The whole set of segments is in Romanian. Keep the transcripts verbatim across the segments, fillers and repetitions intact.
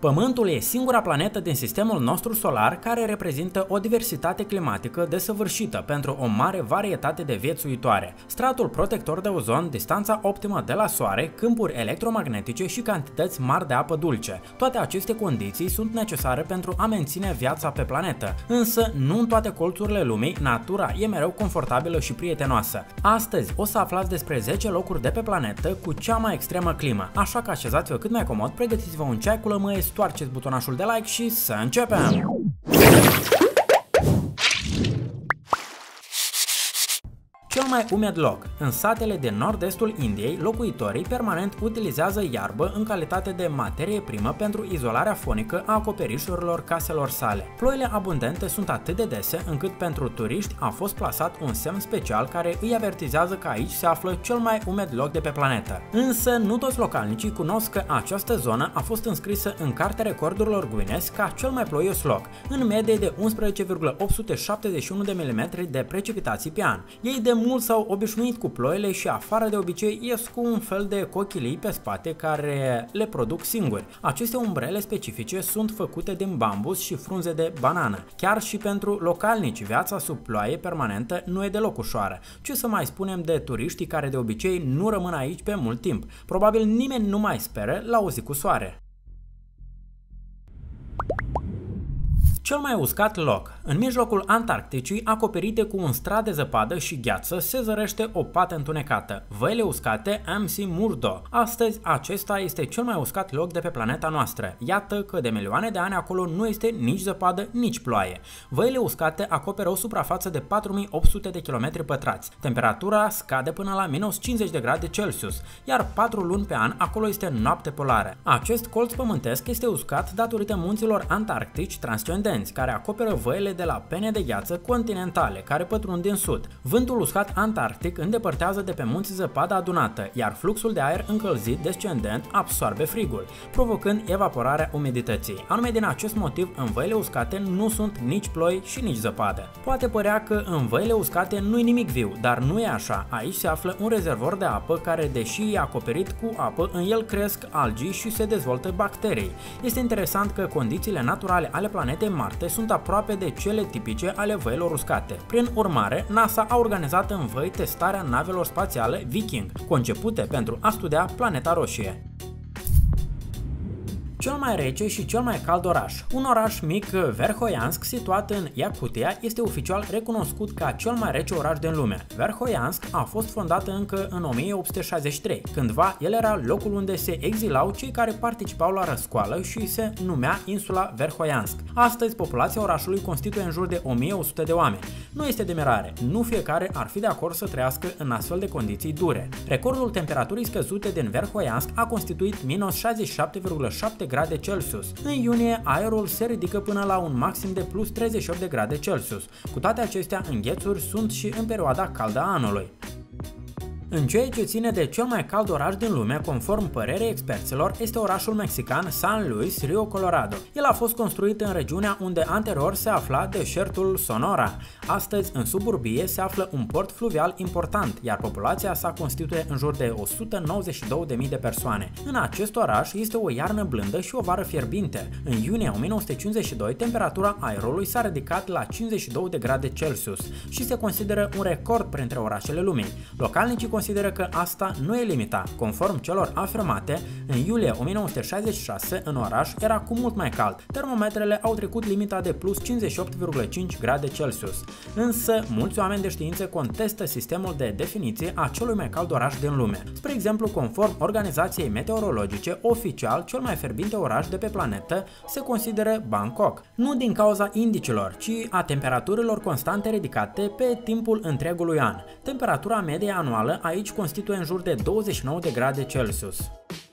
Pământul e singura planetă din sistemul nostru solar care reprezintă o diversitate climatică desăvârșită pentru o mare varietate de viețuitoare. Stratul protector de ozon, distanța optimă de la Soare, câmpuri electromagnetice și cantități mari de apă dulce. Toate aceste condiții sunt necesare pentru a menține viața pe planetă, însă nu în toate colțurile lumii natura e mereu confortabilă și prietenoasă. Astăzi o să aflați despre zece locuri de pe planetă cu cea mai extremă climă, așa că așezați-vă cât mai comod, pregătiți-vă un ceai cu lămâie, stoarceți butonașul de like și să începem! Cel mai umed loc. În satele din nord-estul Indiei, locuitorii permanent utilizează iarbă în calitate de materie primă pentru izolarea fonică a acoperișurilor caselor sale. Ploile abundente sunt atât de dese încât pentru turiști a fost plasat un semn special care îi avertizează că aici se află cel mai umed loc de pe planetă. Însă nu toți localnicii cunosc că această zonă a fost înscrisă în Cartea Recordurilor Guinness ca cel mai ploios loc, în medie de unsprezece virgulă opt sute șaptezeci și unu de milimetri de precipitații pe an. Ei de mulți s-au obișnuit cu ploile și afară de obicei ies cu un fel de cochilii pe spate care le produc singuri. Aceste umbrele specifice sunt făcute din bambus și frunze de banană. Chiar și pentru localnici, viața sub ploaie permanentă nu e deloc ușoară. Ce să mai spunem de turiștii care de obicei nu rămân aici pe mult timp. Probabil nimeni nu mai speră la o zi cu soare. Cel mai uscat loc. În mijlocul Antarcticii, acoperite cu un strat de zăpadă și gheață, se zărește o pată întunecată, văile uscate McMurdo. Astăzi, acesta este cel mai uscat loc de pe planeta noastră. Iată că de milioane de ani acolo nu este nici zăpadă, nici ploaie. Văile uscate acoperă o suprafață de patru mii opt sute de kilometri pătrați. Temperatura scade până la minus cincizeci de grade Celsius, iar patru luni pe an acolo este noapte polară. Acest colț pământesc este uscat datorită munților antarctici transcendenți, care acoperă văile de la pene de gheață continentale care pătrund din sud. Vântul uscat antarctic îndepărtează de pe munți zăpada adunată, iar fluxul de aer încălzit descendent absorbe frigul, provocând evaporarea umidității. Anume din acest motiv, în văile uscate nu sunt nici ploi și nici zăpadă. Poate părea că în văile uscate nu e nimic viu, dar nu e așa. Aici se află un rezervor de apă care, deși e acoperit cu apă, în el cresc algii și se dezvoltă bacterii. Este interesant că condițiile naturale ale planetei Marte sunt aproape de cele tipice ale văilor uscate. Prin urmare, NASA a organizat în văi testarea navelor spațiale Viking, concepute pentru a studia planeta roșie. Cel mai rece și cel mai cald oraș. Un oraș mic, Verkhoyansk, situat în Iacutia, este oficial recunoscut ca cel mai rece oraș din lume. Verkhoyansk a fost fondată încă în o mie opt sute șaizeci și trei. Cândva, el era locul unde se exilau cei care participau la răscoală și se numea insula Verkhoyansk. Astăzi, populația orașului constituie în jur de o mie o sută de oameni. Nu este de mirare, nu fiecare ar fi de acord să trăiască în astfel de condiții dure. Recordul temperaturii scăzute din Verkhoyansk a constituit minus șaizeci și șapte virgulă șapte grade Celsius. În iunie, aerul se ridică până la un maxim de plus treizeci și opt de grade Celsius. Cu toate acestea, înghețuri sunt și în perioada caldă a anului. În ceea ce ține de cel mai cald oraș din lume, conform părerii experților, este orașul mexican San Luis Rio Colorado. El a fost construit în regiunea unde anterior se afla deșertul Sonora. Astăzi, în suburbie, se află un port fluvial important, iar populația sa constituie în jur de o sută nouăzeci și două de mii de persoane. În acest oraș este o iarnă blândă și o vară fierbinte. În iunie o mie nouă sute cincizeci și doi, temperatura aerului s-a ridicat la cincizeci și două de grade Celsius și se consideră un record printre orașele lumii. Localnicii consideră că asta nu e limita. Conform celor afirmate, în iulie o mie nouă sute șaizeci și șase în oraș era cu mult mai cald. Termometrele au trecut limita de plus cincizeci și opt virgulă cinci grade Celsius. Însă, mulți oameni de știință contestă sistemul de definiție a celui mai cald oraș din lume. Spre exemplu, conform organizației meteorologice, oficial cel mai fierbinte oraș de pe planetă se consideră Bangkok. Nu din cauza indicilor, ci a temperaturilor constante ridicate pe timpul întregului an. Temperatura medie anuală aici constituie în jur de douăzeci și nouă de grade Celsius.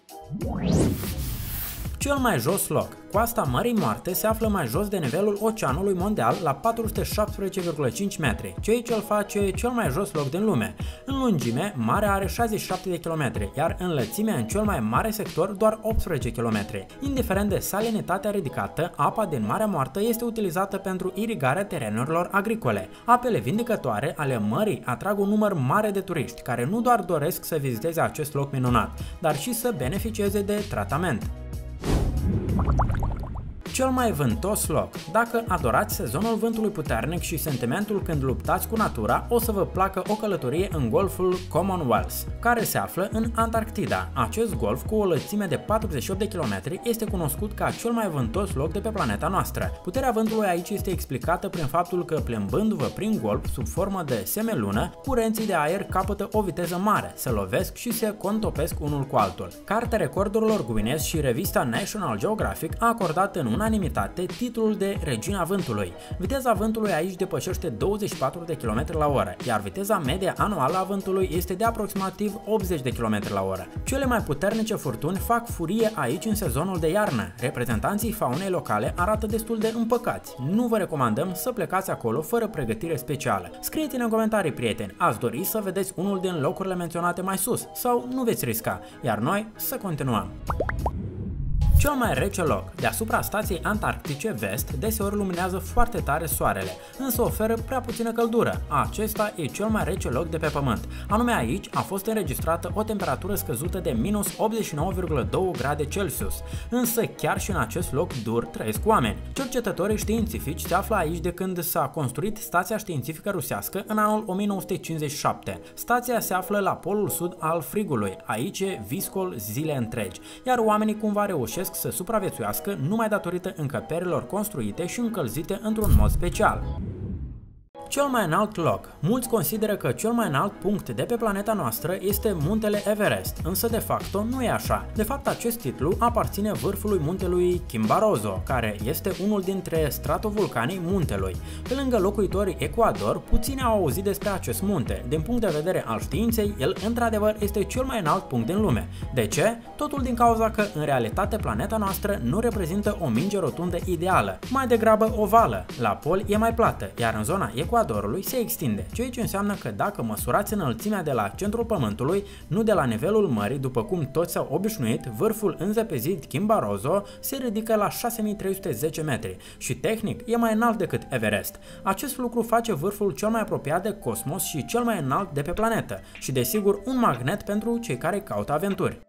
Cel mai jos loc. Coasta Mării Moarte se află mai jos de nivelul Oceanului Mondial la patru sute șaptesprezece virgulă cinci metri, ceea ce îl face cel mai jos loc din lume. În lungime, marea are șaizeci și șapte de kilometri, iar în lățime, în cel mai mare sector, doar optsprezece kilometri. Indiferent de salinitatea ridicată, apa din Marea Moartă este utilizată pentru irigarea terenurilor agricole. Apele vindicătoare ale mării atrag un număr mare de turiști care nu doar doresc să viziteze acest loc minunat, dar și să beneficieze de tratament. Cel mai vântos loc. Dacă adorați sezonul vântului puternic și sentimentul când luptați cu natura, o să vă placă o călătorie în golful Commonwealth, care se află în Antarctida. Acest golf, cu o lățime de patruzeci și opt de kilometri, este cunoscut ca cel mai vântos loc de pe planeta noastră. Puterea vântului aici este explicată prin faptul că, plimbându-vă prin golf sub formă de semelună, curenții de aer capătă o viteză mare, se lovesc și se contopesc unul cu altul. Cartea recordurilor Guinness și revista National Geographic a acordat în unanimitate titlul de Regina Vântului. Viteza vântului aici depășește douăzeci și patru de kilometri la oră, iar viteza medie anuală a vântului este de aproximativ optzeci de kilometri la oră. Cele mai puternice furtuni fac furie aici în sezonul de iarnă. Reprezentanții faunei locale arată destul de împăcați. Nu vă recomandăm să plecați acolo fără pregătire specială. Scrieți-ne în comentarii, prieteni, ați dori să vedeți unul din locurile menționate mai sus sau nu veți risca, iar noi să continuăm. Cel mai rece loc. Deasupra stației antarctice vest, deseori luminează foarte tare soarele, însă oferă prea puțină căldură. Acesta e cel mai rece loc de pe pământ. Anume aici a fost înregistrată o temperatură scăzută de minus optzeci și nouă virgulă doi grade Celsius. Însă chiar și în acest loc dur trăiesc oameni. Cercetătorii științifici se află aici de când s-a construit stația științifică rusească în anul o mie nouă sute cincizeci și șapte. Stația se află la polul sud al frigului. Aici e viscol zile întregi, iar oamenii cumva reușesc să supraviețuiască numai datorită încăperilor construite și încălzite într-un mod special. Cel mai înalt loc. Mulți consideră că cel mai înalt punct de pe planeta noastră este muntele Everest, însă de facto nu e așa. De fapt, acest titlu aparține vârfului muntelui Chimborazo, care este unul dintre stratovulcanii muntelui. Pe lângă locuitorii Ecuador, puțini au auzit despre acest munte. Din punct de vedere al științei, el într-adevăr este cel mai înalt punct din lume. De ce? Totul din cauza că, în realitate, planeta noastră nu reprezintă o minge rotundă ideală, mai degrabă ovală. La pol e mai plată, iar în zona Ecuador Ecuadorului se extinde, ceea ce înseamnă că dacă măsurați înălțimea de la centrul Pământului, nu de la nivelul mării, după cum toți s-au obișnuit, vârful înzăpezit Chimborazo se ridică la șase mii trei sute zece metri și tehnic e mai înalt decât Everest. Acest lucru face vârful cel mai apropiat de cosmos și cel mai înalt de pe planetă și desigur un magnet pentru cei care caută aventuri.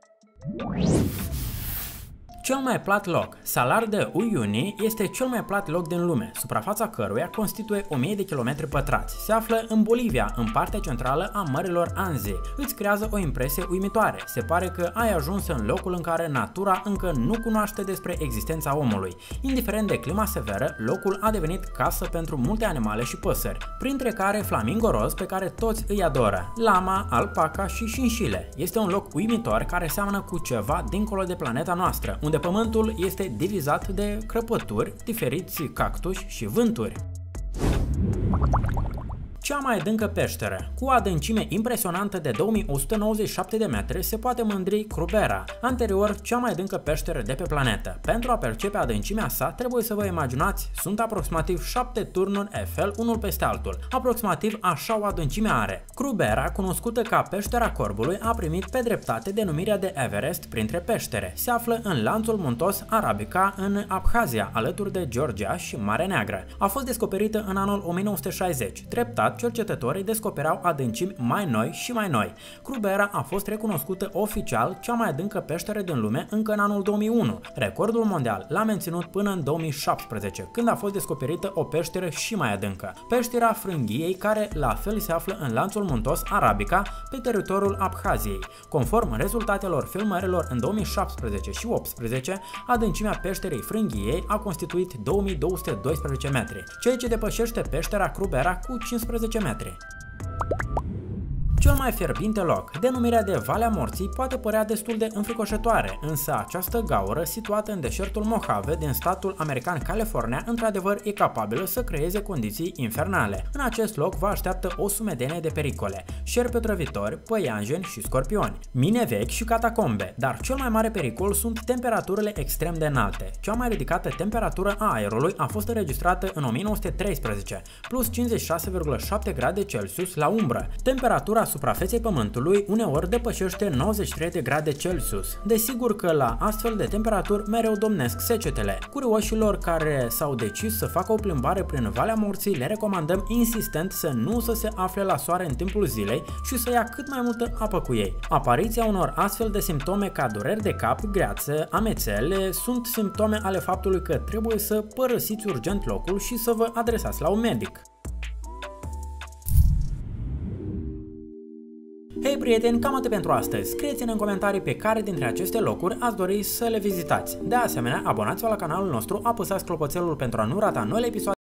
Cel mai plat loc. Salar de Uyuni este cel mai plat loc din lume, suprafața căruia constituie o mie de kilometri pătrați. Se află în Bolivia, în partea centrală a mărilor Anze. Îți creează o impresie uimitoare. Se pare că ai ajuns în locul în care natura încă nu cunoaște despre existența omului. Indiferent de clima severă, locul a devenit casă pentru multe animale și păsări, printre care flamingo roz, pe care toți îi adoră, lama, alpaca și șinșile. Este un loc uimitor care seamănă cu ceva dincolo de planeta noastră, unde Pământul este divizat de crăpături, diferiți cactuși și vânturi. Cea mai adâncă peșteră. Cu o adâncime impresionantă de două mii o sută nouăzeci și șapte de metri se poate mândri Krubera, anterior cea mai adâncă peșteră de pe planetă. Pentru a percepe adâncimea sa, trebuie să vă imaginați, sunt aproximativ șapte turnuri Eiffel unul peste altul. Aproximativ așa o adâncime are. Krubera, cunoscută ca peștera Corbului, a primit pe dreptate denumirea de Everest printre peștere. Se află în lanțul muntos Arabica, în Abhazia, alături de Georgia și Marea Neagră. A fost descoperită în anul o mie nouă sute șaizeci. Treptat, cercetătorii descoperau adâncimi mai noi și mai noi. Krubera a fost recunoscută oficial cea mai adâncă peșteră din lume încă în anul două mii unu. Recordul mondial l-a menținut până în două mii șaptesprezece, când a fost descoperită o peșteră și mai adâncă, peștera Frânghiei, care la fel se află în lanțul muntos Arabica, pe teritoriul Abhaziei. Conform rezultatelor filmărilor în două mii șaptesprezece și optsprezece, adâncimea peșterei Frânghiei a constituit două mii două sute doisprezece metri, ceea ce depășește peștera Krubera cu cincisprezece metri. Cel mai fierbinte loc. Denumirea de Valea Morții poate părea destul de înfricoșătoare, însă această gaură, situată în deșertul Mojave din statul american California, într-adevăr e capabilă să creeze condiții infernale. În acest loc vă așteaptă o sumedenie de pericole: șerpi otrăvitori, păianjeni și scorpioni, mine vechi și catacombe, dar cel mai mare pericol sunt temperaturile extrem de înalte. Cea mai ridicată temperatură a aerului a fost înregistrată în o mie nouă sute treisprezece, plus cincizeci și șase virgulă șapte grade Celsius la umbră. Temperatura suprafeței Pământului uneori depășește nouăzeci și trei de grade Celsius. Desigur că la astfel de temperaturi mereu domnesc secetele. Curioșilor care s-au decis să facă o plimbare prin Valea Morții le recomandăm insistent să nu să se afle la soare în timpul zilei și să ia cât mai multă apă cu ei. Apariția unor astfel de simptome ca dureri de cap, greață, amețele sunt simptome ale faptului că trebuie să părăsiți urgent locul și să vă adresați la un medic. Hei prieteni, cam atât pentru astăzi. Scrieți-ne în comentarii pe care dintre aceste locuri ați dori să le vizitați. De asemenea, abonați-vă la canalul nostru, apăsați clopoțelul pentru a nu rata noile episoade